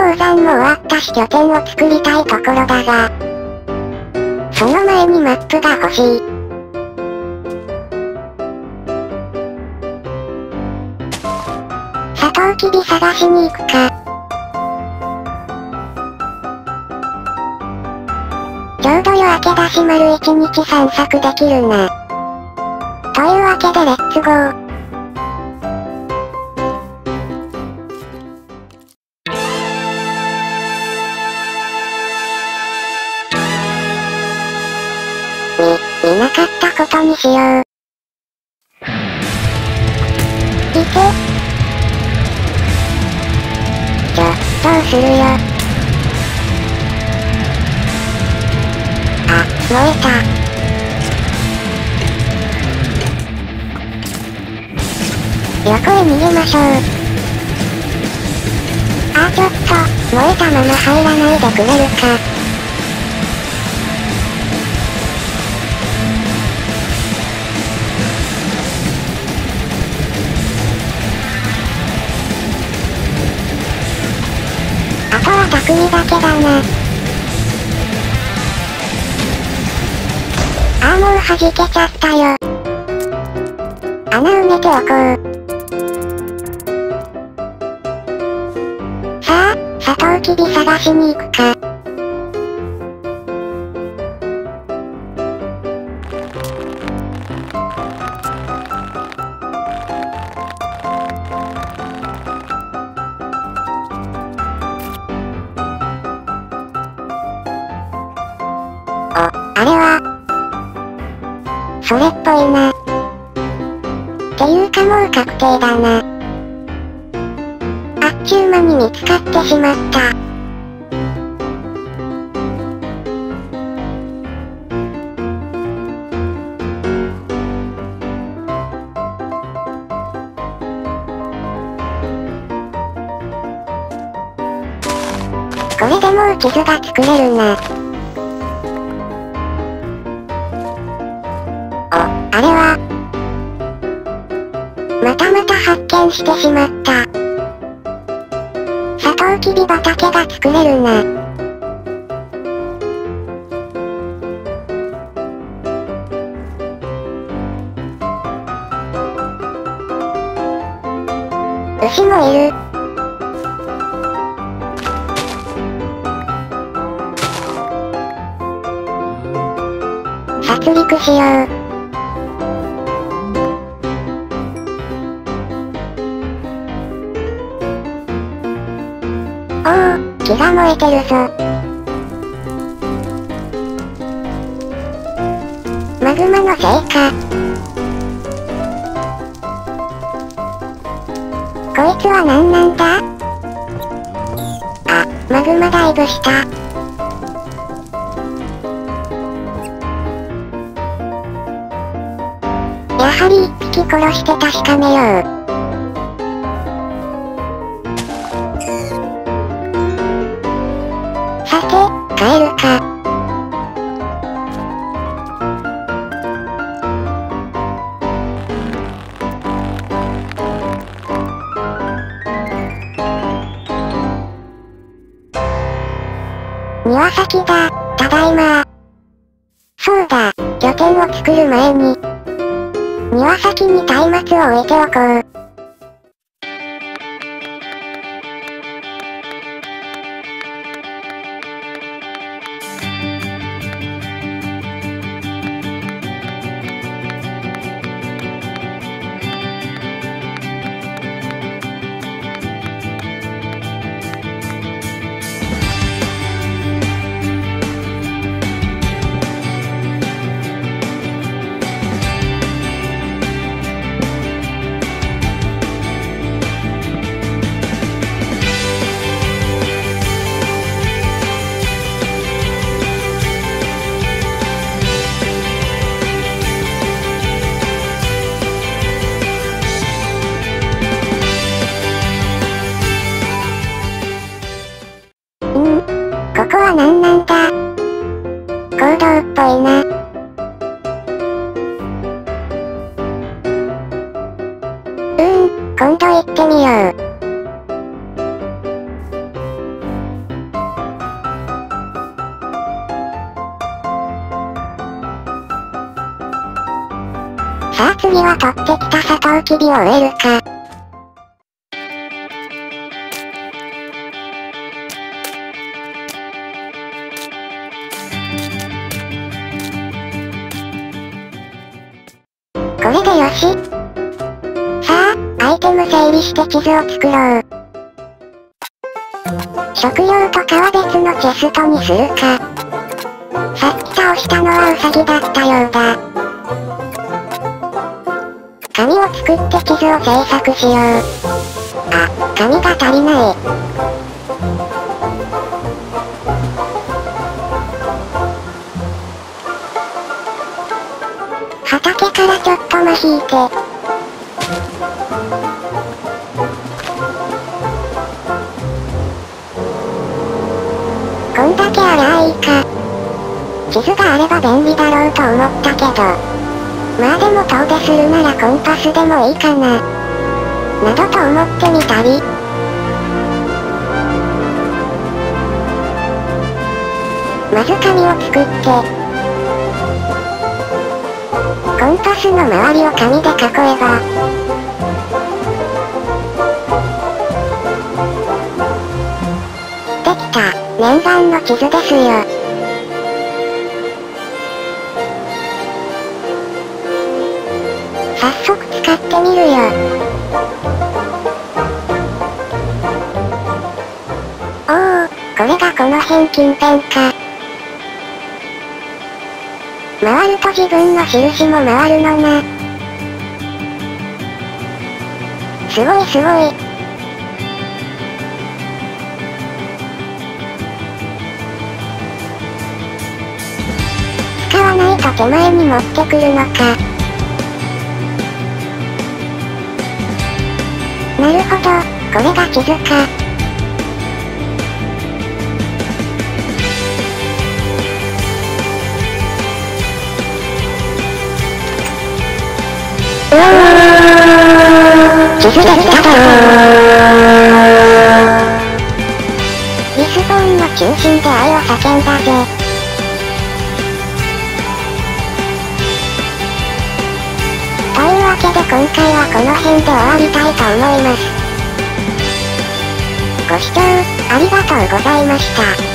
鉱山も終わったし拠点を作りたいところだが、その前にマップが欲しい。サトウキビ探しに行くか。ちょうど夜明けだし丸一日散策できるな。というわけでレッツゴー。見なかったことにしよう。いて。どうするよ。あ、燃えた。横へ逃げましょう。あ、ちょっと、燃えたまま入らないでくれるか。あとは匠だけだな。ああ、もう弾けちゃったよ。穴埋めておこう。さあ、サトウキビ探しに行くか。あれは、それっぽいな。っていうかもう確定だな。あっちゅう間に見つかってしまった。これでもう地図が作れるな。あれは、また発見してしまった。サトウキビ畑が作れるな。牛もいる。殺戮しよう。おお、木が燃えてるぞ。マグマのせいか。こいつは何なんだ？あ、マグマダイブした。やはり一匹殺して確かめよう。さて、帰るか。庭先だ、ただいま。そうだ、拠点を作る前に、庭先に松明を置いておこう。ここは何なんだ？坑道っぽいな。今度行ってみよう。 次は取ってきたサトウキビを植えるか。これでよし。さあ、アイテム整理して地図を作ろう。食料とかは別のチェストにするか。さっき倒したのはウサギだったようだ。紙を作って地図を制作しよう。あ、紙が足りない。畑からちょっと間引いて。こんだけありゃいいか。地図があれば便利だろうと思ったけど。まあでも遠出するならコンパスでもいいかな。などと思ってみたり。まず紙を作って。コンパスの周りを紙で囲えば。できた、念願の地図ですよ。早速使ってみるよ。おお、これがこの辺近辺か。回ると自分の印も回るのな。すごいすごい。使わないと手前に持ってくるのか。なるほど、これが地図か。地図できただろー。リスボーンの中心で愛を叫んだぜ。というわけで今回はこの辺で終わりたいと思います。ご視聴ありがとうございました。